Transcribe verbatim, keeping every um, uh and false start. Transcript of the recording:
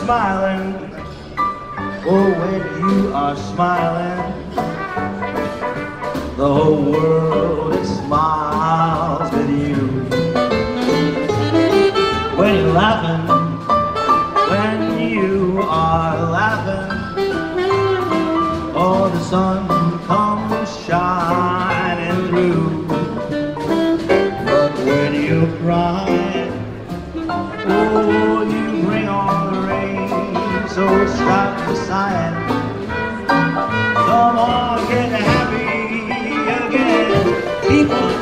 smiling, oh, when you are smiling, the whole world it smiles with you. When you're laughing, when you are laughing, oh, the sun comes shining through. But when you're crying, oh, you bring on the rain. So stop the sighing, come on, get happy again. People